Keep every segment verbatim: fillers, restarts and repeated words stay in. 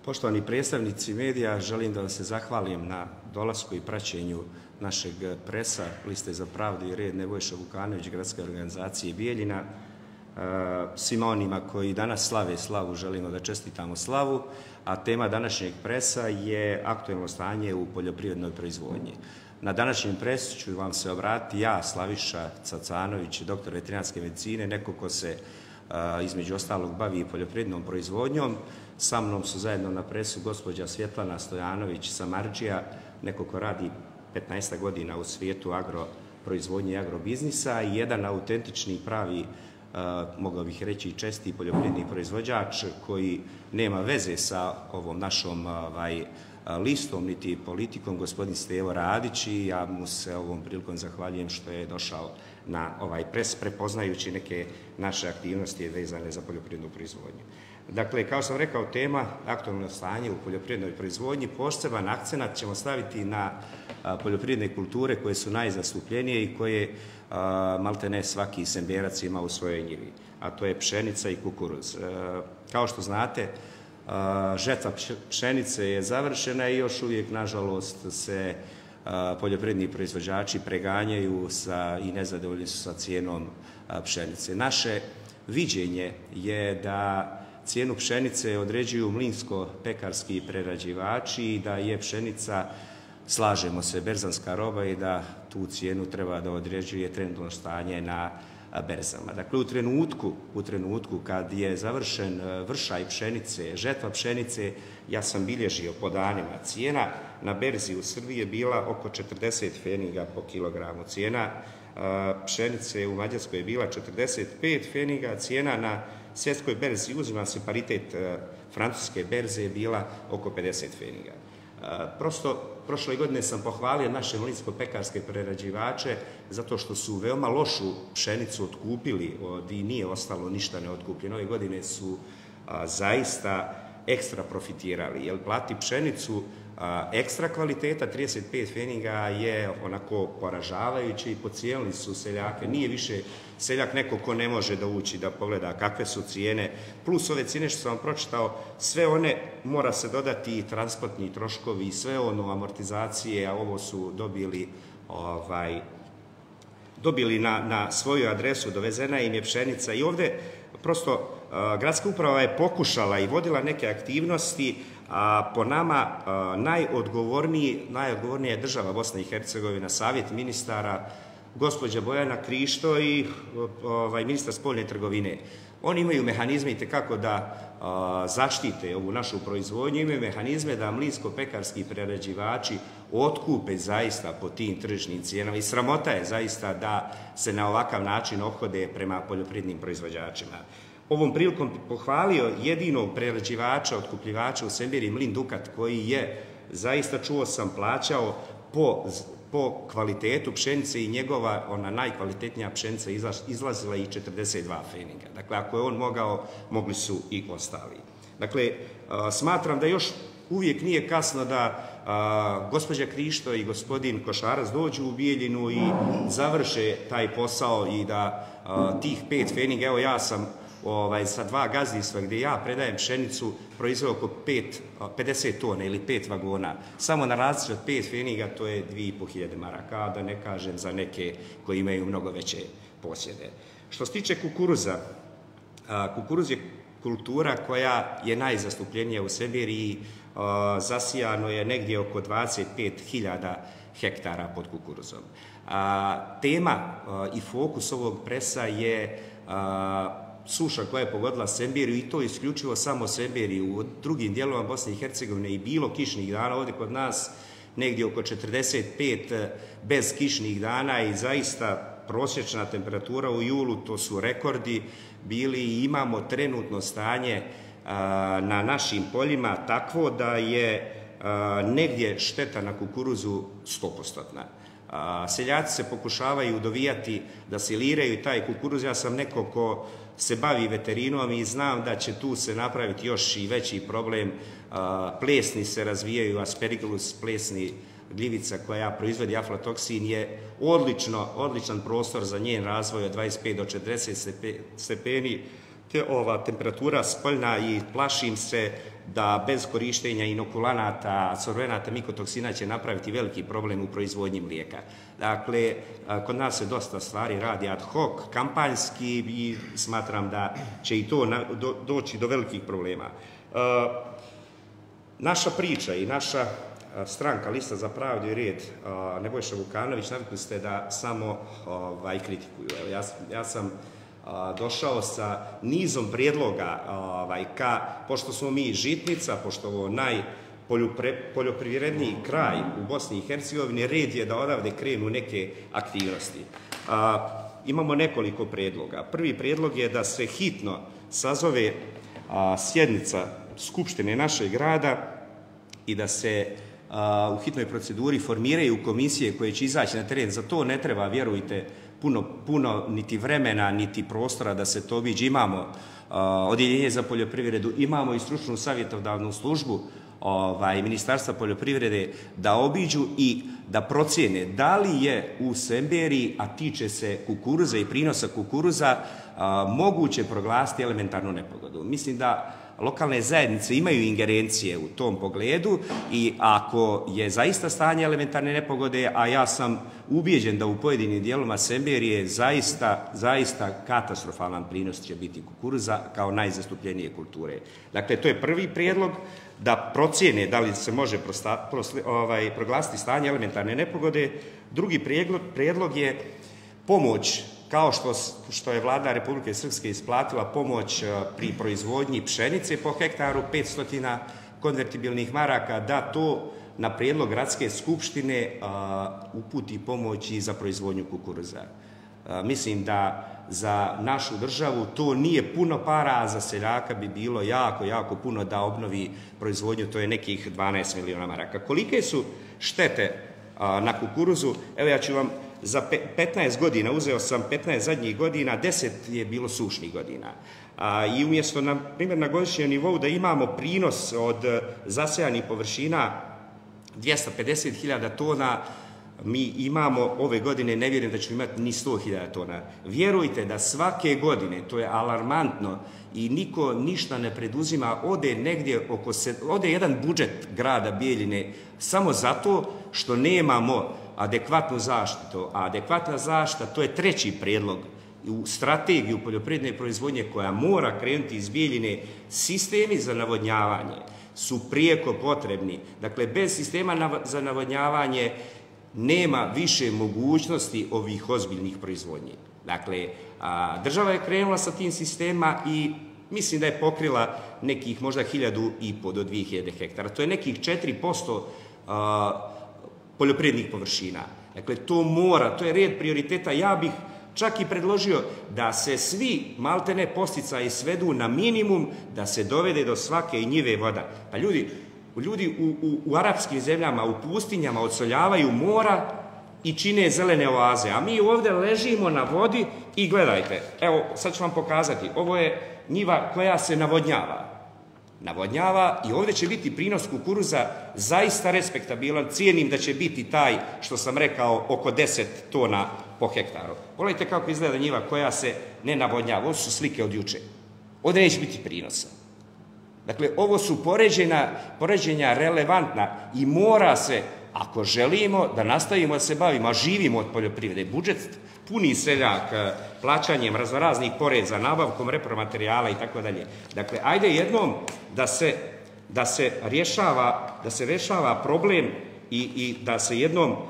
Poštovani predstavnici medija, želim da vam se zahvalim na dolasku i praćenju našeg presa, Liste za pravdu i red Nebojša Vukanović, gradske organizacije Bijeljina. Svima onima koji danas slave slavu, želimo da čestitamo slavu, a tema današnjeg presa je aktuelno stanje u poljoprivrednoj proizvodnji. Na današnjem presu ću vam se obratiti ja, Slaviša Cacanović, doktor veterinarske medicine, neko ko se između ostalog bavi poljoprivrednom proizvodnjom. Sa mnom su zajedno na presu gospođa Svjetlana Stojanović-Samardžija, neko ko radi petnaest godina u svijetu agroproizvodnje i agrobiznisa i jedan autentični, pravi, mogao bih reći česti poljoprivredni proizvođač koji nema veze sa ovom našom listom niti politikom, gospodin Stevo Radić, i ja mu se ovom prilikom zahvaljujem što je došao na ovaj pres prepoznajući neke naše aktivnosti vezane za poljoprivrednu proizvodnju. Dakle, kao sam rekao, tema aktualno stanje u poljoprivrednoj proizvodnji, poseban akcenat ćemo staviti na poljoprivredne kulture koje su najzastupljenije i koje maltene svaki semberac ima u svojoj njivi, a to je pšenica i kukuruz. Kao što znate, žetva pšenice je završena i još uvijek, nažalost, se poljoprivredni proizvođači preganjaju i nezadovoljni su sa cijenom pšenice. Naše viđenje je da cijenu pšenice određuju mlinsko-pekarski prerađivači i da je pšenica, slažemo se, berzanska roba i da tu cijenu treba da određuje trenutno stanje na berzama. Dakle, u trenutku, u trenutku kad je završen vršaj pšenice, žetva pšenice, ja sam bilježio po danima, cijena na berzi u Srbiji je bila oko četrdeset pfeniga po kilogramu. Cijena pšenice u Mađarskoj je bila četrdeset pet pfeniga, cijena na svjetskoj berzi, uzima se paritet francuske berze, je bila oko pedeset pfeniga. Prosto, prošle godine sam pohvalio naše mlinsko-pekarske prerađivače zato što su veoma lošu pšenicu otkupili i nije ostalo ništa neotkupljeno. Ove godine su zaista ekstra profitirali, jer plati pšenicu ekstra kvaliteta, trideset pet pfeniga, je onako poražavajuće i pocijenili su seljake. Nije više seljak neko ko ne može da ući da pogleda kakve su cijene, plus ove cijene što sam vam pročitao, sve one mora se dodati i transportni troškovi i sve ono, amortizacije, a ovo su dobili ovaj, dobili na, na svoju adresu, dovezena im je pšenica i ovde prosto gradska uprava je pokušala i vodila neke aktivnosti, a po nama najodgovornija je država Bosna i Hercegovina, Savjet ministara, gospođa Bojana Krišto i ministar spoljne trgovine. Oni imaju mehanizme i tekako da zaštite ovu našu proizvodnju, imaju mehanizme da mlinsko-pekarski prerađivači otkupe zaista po tim tržišnim cijenama i sramota je zaista da se na ovakav način ophode prema poljoprivrednim proizvođačima. Ovom prilikom pohvalio jedinog prerađivača, otkupljivača u Semberiji, Mlin Dukat, koji je, zaista čuo sam, plaćao po, po kvalitetu pšenice i njegova, ona najkvalitetnija pšenica izlazila i četrdeset dva pfeniga. Dakle, ako je on mogao, mogli su i ostali. Dakle, smatram da još uvijek nije kasno da gospođa Krišto i gospodin Košarac dođu u Bijeljinu i završe taj posao i da tih pet pfeniga, evo ja sam sa dva gazdinstva gdje ja predajem pšenicu, proizveo oko pedeset tona ili pet vagona. Samo na razlici od pet pfeniga to je dvije i po hiljade maraka, da ne kažem za neke koji imaju mnogo veće posjede. Što se tiče kukuruza, kukuruz je kultura koja je najzastupljenija u Semberiji, zasijano je negdje oko dvadeset pet hiljada hektara pod kukuruzom. Tema i fokus ovog presa je suša koja je pogodila Semberiju i to isključivo samo Semberiju. U drugim dijelovima Bosne i Hercegovine i bilo kišnih dana, ovdje kod nas negdje oko četrdeset pet bez kišnih dana i zaista prosječna temperatura u julu, to su rekordi bili i imamo trenutno stanje na našim poljima takvo da je negdje šteta na kukuruzu sto posto. Seljaci se pokušavaju dovijati da siliraju taj kukuruz. Ja sam neko ko se bavi veterinom i znam da će tu se napraviti još i veći problem. Plesni se razvijaju, Aspergillus plesni, gljivica koja proizvodi aflatoksin, je odlično, odličan prostor za njen razvoj od dvadeset pet do četrdeset stepeni. te, ova temperatura spoljna i plašim se da bez korištenja inokulanata, adsorbenata, mikotoksina će napraviti veliki problem u proizvodnji mlijeka. Dakle, kod nas se dosta stvari radi ad hoc, kampanjski i smatram da će i to na, do, doći do velikih problema. E, naša priča i naša stranka Lista za pravdu i red, Nebojša Vukanović, navikli ste da samo ovaj, kritikuju. Evo, ja, ja sam došao sa nizom prijedloga, ovaj, ka, pošto smo mi žitnica, pošto ovo najpoljoprivredniji kraj u Bosni i Hercegovini, red je da odavde krenu neke aktivnosti. A, imamo nekoliko prijedloga. Prvi prijedlog je da se hitno sazove a, sjednica Skupštine našeg grada i da se a, u hitnoj proceduri formiraju komisije koje će izaći na teren. Za to ne treba, vjerujte, puno, puno niti vremena, niti prostora da se to obiđe. Imamo uh, odjeljenje za poljoprivredu, imamo i stručnu savjetodavnu službu ovaj, Ministarstva poljoprivrede da obiđu i da procjene da li je u Semberiji, a tiče se kukuruza i prinosa kukuruza, uh, moguće proglasiti elementarnu nepogodu. Mislim da lokalne zajednice imaju ingerencije u tom pogledu i ako je zaista stanje elementarne nepogode, a ja sam ubijeđen da u pojedinim dijelovima Semberije zaista, zaista katastrofalan prinos će biti kukuruza kao najzastupljenije kulture. Dakle, to je prvi prijedlog, da procjene da li se može prosta, prosli, ovaj, proglasiti stanje elementarne nepogode. Drugi prijedlog, prijedlog je pomoć, kao što, što je vlada Republike Srpske isplatila pomoć pri proizvodnji pšenice po hektaru, petsto konvertibilnih maraka, da to na prijedlog gradske skupštine a, uputi pomoć i za proizvodnju kukuruza. A, mislim da za našu državu to nije puno para, a za seljaka bi bilo jako, jako puno da obnovi proizvodnju, to je nekih dvanaest miliona maraka. Kolike su štete a, na kukuruzu? Evo ja ću vam za petnaest godina, uzeo sam petnaest zadnjih godina, deset je bilo sušnih godina. A, I umjesto, na primjer, na godišnjem nivou da imamo prinos od zasejanih površina dvjesto pedeset hiljada tona, mi imamo ove godine, ne vjerujem da ćemo imati ni sto hiljada tona. Vjerujte da svake godine, to je alarmantno i niko ništa ne preduzima, ode negdje oko se, ode jedan budžet grada Bijeljine samo zato što nemamo adekvatnu zaštitu. A adekvatna zaštita, to je treći prijedlog u strategiju poljoprivredne proizvodnje koja mora krenuti iz Bijeljine. Sistemi za navodnjavanje su prijeko potrebni. Dakle, bez sistema za navodnjavanje nema više mogućnosti ovih ozbiljnih proizvodnji. Dakle, država je krenula sa tim sistema i mislim da je pokrila nekih možda hiljadu i po do dvije hiljade hektara. To je nekih četiri posto poljoprivrednih površina. Dakle, to mora, to je red prioriteta. Ja bih čak i predložio da se svi maltene posticaji svedu na minimum, da se dovede do svake njive voda. Pa ljudi, ljudi u, u, u arapskim zemljama, u pustinjama odsoljavaju mora i čine zelene oaze, a mi ovdje ležimo na vodi i gledajte, evo sad ću vam pokazati, ovo je njiva koja se navodnjava. Navodnjava i ovdje će biti prinos kukuruza zaista respektabilan, cijenim da će biti taj, što sam rekao, oko deset tona po hektaru. Pogledajte kako izgleda njiva koja se ne navodnjava, ovo su slike od juče. Ovdje neće biti prinosa. Dakle, ovo su poređenja, poređenja relevantna i mora se, ako želimo da nastavimo da se bavimo, a živimo od poljoprivrede, budžet puni seljak plaćanjem raznoraznih poreza, nabavkom repromaterijala i tako dalje. Dakle, ajde jednom da se, da se rješava, da se rješava problem i, i da se jednom uh,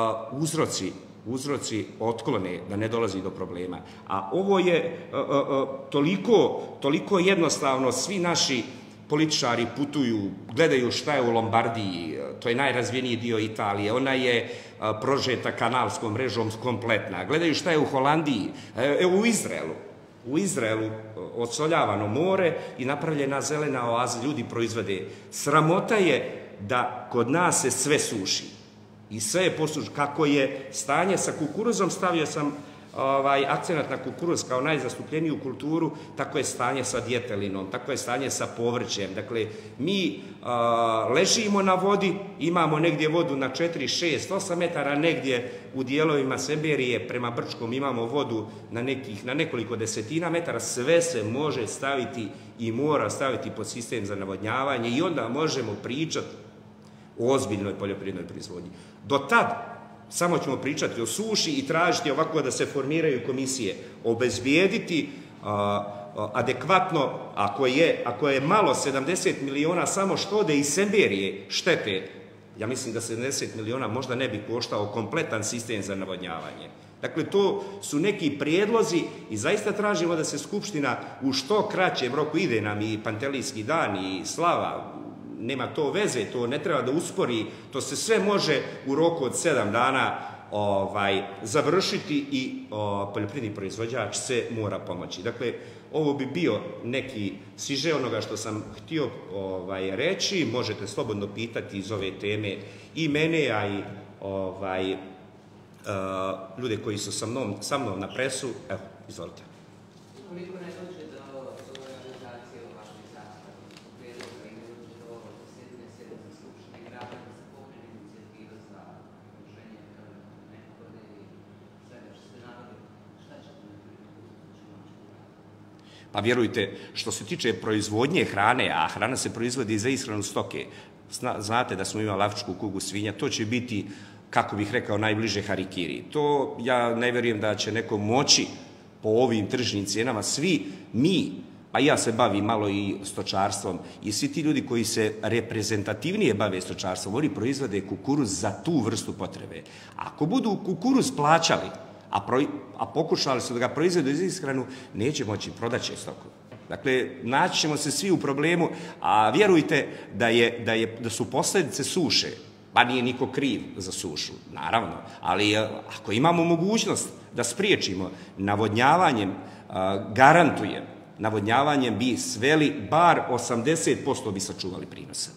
uzroci, uzroci otklone, da ne dolazi do problema. A ovo je uh, uh, toliko, toliko jednostavno, svi naši političari putuju, gledaju šta je u Lombardiji, to je najrazvijeniji dio Italije, ona je prožeta kanalskom mrežom kompletna. Gledaju šta je u Holandiji, evo u Izraelu. U Izraelu odsoljavano more i napravljena zelena oaza, ljudi proizvode. Sramota je da kod nas se sve suši. I sve je posuši. Kako je stanje sa kukuruzom, stavio sam ovaj, akcenat na kukuruz kao najzastupljeniju kulturu, tako je stanje sa djetelinom, tako je stanje sa povrćem. Dakle, mi a, ležimo na vodi, imamo negdje vodu na četiri, šest, osam metara, negdje u dijelovima Seberije prema Brčkom imamo vodu na, nekih, na nekoliko desetina metara, sve se može staviti i mora staviti pod sistem za navodnjavanje i onda možemo pričati o ozbiljnoj poljoprivrednoj proizvodnji. Do tad samo ćemo pričati o suši i tražiti ovako da se formiraju komisije, obezbijediti a, a, adekvatno, ako je, ako je malo sedamdeset miliona samo što ode iz Seberije štete, ja mislim da sedamdeset miliona možda ne bi koštao kompletan sistem za navodnjavanje. Dakle, to su neki prijedlozi i zaista tražimo da se Skupština u što kraćem roku, ide nam i Pantelijski dan i slava, nema to veze, to ne treba da uspori, to se sve može u roku od sedam dana ovaj, završiti i o, poljoprivredni proizvođač se mora pomoći. Dakle, ovo bi bio neki siže onoga što sam htio ovaj, reći, možete slobodno pitati iz ove teme i mene, a i ovaj, uh, ljude koji su sa mnom, sa mnom na presu. Evo, izvolite. Koliko ne dođe do realizacije u vašoj sastavu, u prijedlogu i ne dođe do sedme sedmice Skupštine grada da se pokrene inicijativa za uruženje nekode i svega što se navodi, šta ćete napraviti? Pa vjerujte, što se tiče proizvodnje hrane, a hrana se proizvodi za ishranu stoke, znate da smo imali afričku kugu svinja, to će biti, kako bih rekao, najbliže harikiri. To ja ne vjerujem da će neko moći po ovim tržnim cijenama. Svi mi, pa ja se bavim malo i stočarstvom, i svi ti ljudi koji se reprezentativnije bave stočarstvom, oni proizvode kukuruz za tu vrstu potrebe. Ako budu kukuruz plaćali, a, pro, a pokušali su da ga proizvedu iz ishranu, neće moći, prodaće stoku. Dakle, naći ćemo se svi u problemu, a vjerujte da, je, da, je, da su posljedice suše, pa nije niko kriv za sušu, naravno, ali ako imamo mogućnost da spriječimo navodnjavanjem, garantujem, navodnjavanjem bi sveli bar osamdeset posto bi sačuvali prinose.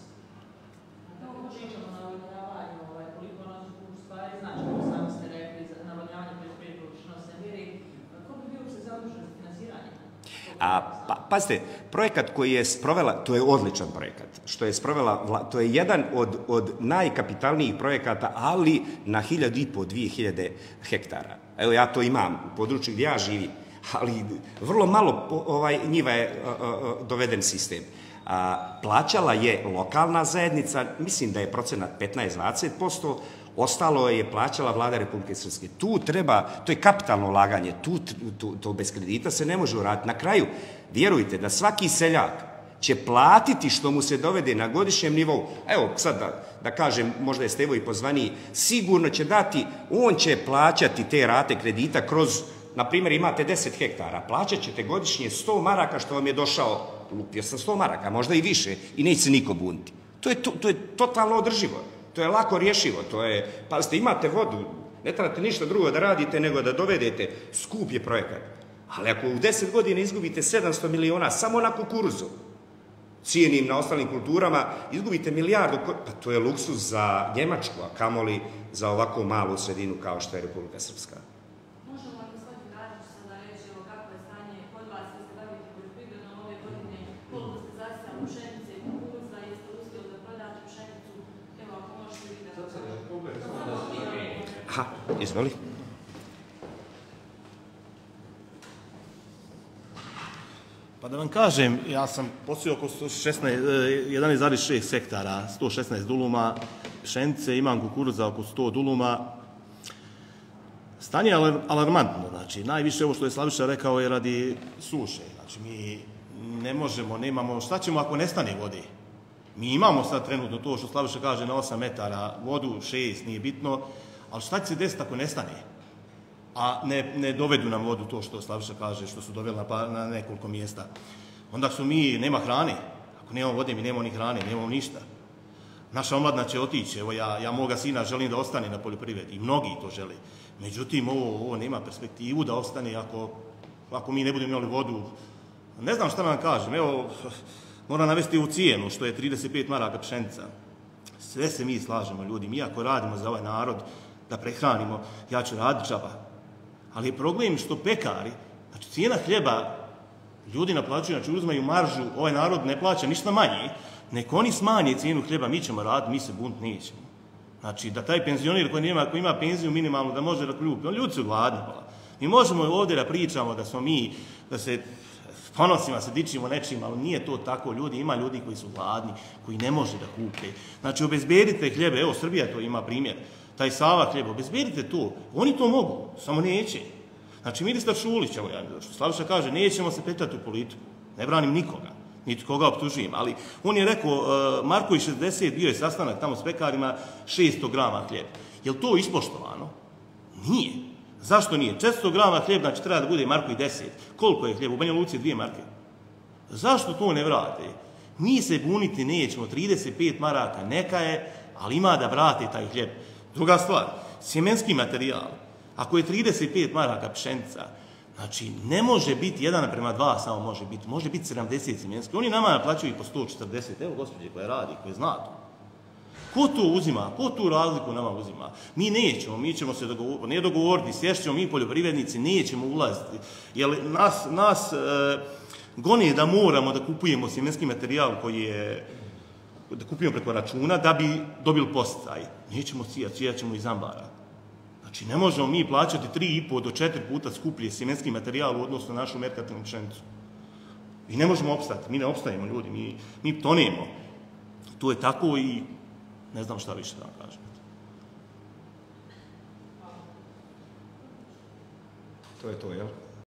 A, pa, pazite, projekat koji je sprovela, to je odličan projekat, što je sprovela, to je jedan od, od najkapitalnijih projekata, ali na hiljadu i po, dvije hiljade hektara. Evo ja to imam u području gdje ja živim, ali vrlo malo ovaj, njiva je a, a, doveden sistem. A, plaćala je lokalna zajednica, mislim da je procenat petnaest do dvadeset posto, ostalo je plaćala vlada Republike Srpske. Tu treba, to je kapitalno ulaganje, tu, tu, to bez kredita se ne može uraditi. Na kraju, vjerujte da svaki seljak će platiti što mu se dovede na godišnjem nivou. Evo, sad da, da kažem, možda je Stevo i pozvaniji, sigurno će dati, on će plaćati te rate kredita kroz, na primjer, imate deset hektara, plaćat ćete godišnje sto maraka što vam je došao, lupio sam sto maraka, možda i više, i neće se niko buniti. To je, to, to je totalno održivo. To je lako rješivo, to je, pazite, imate vodu, ne trebate ništa drugo da radite nego da dovedete, skup je projekat. Ali ako u deset godina izgubite sedamsto miliona samo na kukuruzu, cijenim na ostalim kulturama, izgubite milijardu, pa to je luksuz za Njemačku, a kamoli za ovako malu sredinu kao što je Republika Srpska. Možemo li gospodin Radić sada reći o kako je stanje kod vas, da se bavite poljoprivrednom ove godine, koliko ste zasijali pšenice i kukuruza, jeste uspjeli da prodate pšenicu? Evo, ako možete vi da... Aha, izvoli. Pa da vam kažem, ja sam posio oko jedanaest zarez šest hektara, sto šesnaest duluma pšenice, imam kukuruza oko sto duluma. Stanje je alarmantno, znači, najviše ovo što je Slaviša rekao je radi suše. Znači, mi ne možemo, nemamo, šta ćemo ako nestane vode? Mi imamo sad trenutno to što Slaviša kaže na osam metara vodu, šest, nije bitno, ali šta će se desiti ako nestane? A ne, ne dovedu nam vodu to što Slaviša kaže, što su doveli na, na nekoliko mjesta. Onda su mi, nema hrane. Ako nemamo vode, mi nemamo ni hrane, nemamo ništa. Naša omladna će otići. Evo, ja, ja moga sina želim da ostane na poljoprivredi. I mnogi to žele. Međutim, ovo, ovo nema perspektivu da ostane ako, ako mi ne budemo imali vodu. Ne znam šta vam kažem. Evo, moram navesti u cijenu, što je trideset pet maraka pšenica. Sve se mi slažemo, ljudi. Mi ako radimo za ovaj narod, da prehranimo, ja ću raditi džaba. Ali je problem što pekari, znači cijena hljeba, ljudi naplaćuju, znači uzmaju maržu, ovaj narod ne plaća ništa manje, nek oni smanje cijenu hljeba, mi ćemo raditi, mi se bunt nećemo. Znači da taj penzioner koji nema, koji ima penziju minimalnu, da može da kupi, on ljudi su gladni. Mi možemo ovdje da pričamo da smo mi, da se ponosima se dičimo nečim, ali nije to tako. Ljudi, ima ljudi koji su gladni, koji ne može da kupe. Znači, obezbedite hljebe, evo, Srbija to ima primjer, taj Sava hljeba, obezbedite to. Oni to mogu, samo neće. Znači, ministar Šulić, evo, ja, Slaviša kaže, nećemo se petati u politiku. Ne branim nikoga, niti koga optužujem, ali on je rekao, uh, Markovi šezdeset, bio je sastanak tamo s pekarima, šesto grama hljeba. Je li to ispoštovano? Nije. Zašto nije? četiristo grama hljeba, znači treba da bude Marko i deset. Koliko je hljeba? U Banja Luci je dvije marke. Zašto to ne vrate? Mi se buniti nećemo, trideset pet maraka neka je, ali ima da vrate taj hljeb. Druga stvar, sjemenski materijal. Ako je trideset pet maraka pšenica, znači ne može biti jedan prema dva, samo može biti. Može biti sedamdeset sjemenski. Oni nama naplaćuju i po sto četrdeset. Evo gospođe koja radi, koja zna to. Ko to uzima? Ko tu razliku nama uzima? Mi nećemo, mi ćemo se dogovoriti, ne dogovoriti, sješćemo mi poljoprivrednici, nećemo ulaziti. Jer nas, nas e, gone da moramo da kupujemo sjemenski materijal koji je, da kupujemo preko računa da bi dobili posticaj. Nećemo sijati, sijat ćemo iz ambara. Znači ne možemo mi plaćati tri i po do četiri puta skuplje sjemenski materijal u odnosu na našu merkantilnu pšenicu. I ne možemo opstati, mi ne opstajemo ljudi, mi, mi tonemo. To je tako i ne znam šta više da vam kažem. To je to, jel?